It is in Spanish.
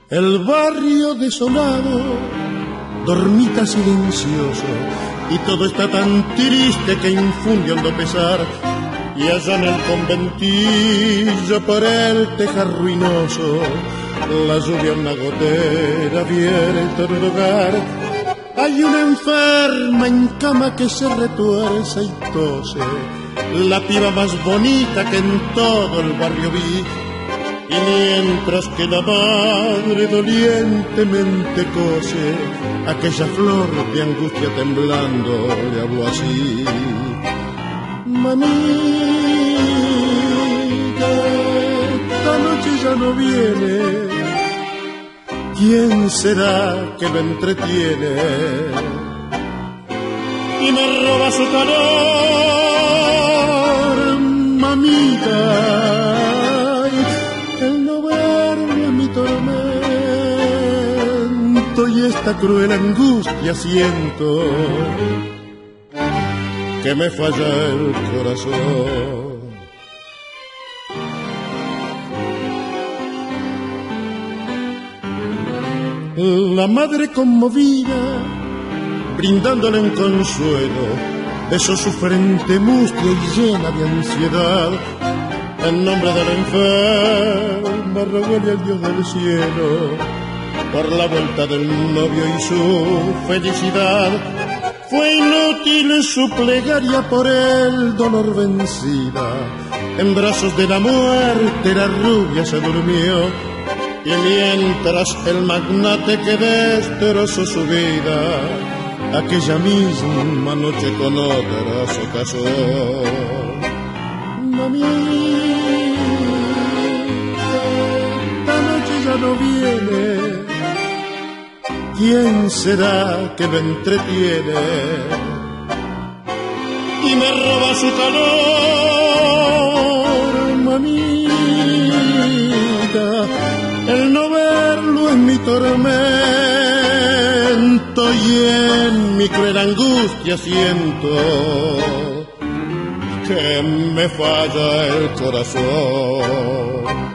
El barrio desolado dormita silencioso y todo está tan triste que infunde hondo pesar. Y allá en el conventillo por el tejar ruinoso, la lluvia una gotera vierte en el hogar. Hay una enferma en cama que se retuerce y tose, la piba más bonita que en todo el barrio vi. Y mientras que la madre dolientemente cose, aquella flor de angustia temblando le habló así: mamita, esta noche ya no viene, ¿quién será que lo entretiene? Y me roba su calor, mamita. El no verlo es mi tormento y esta cruel angustia siento que me falla el corazón. La madre conmovida, brindándole un consuelo, besó su frente mustia y llena de ansiedad. En nombre de la enferma, rogóle al Dios del cielo por la vuelta del novio y su felicidad. Fue inútil su plegaria por el dolor vencida. En brazos de la muerte la rubia se durmió. Y mientras el magnate que destrozó su vida, aquella misma noche con otra se casó. Mamita, esta noche ya no viene, ¿quién será que lo entretiene? Y me roba su calor, mamita. El no verlo es mi tormento y en mi cruel angustia siento que me falla el corazón.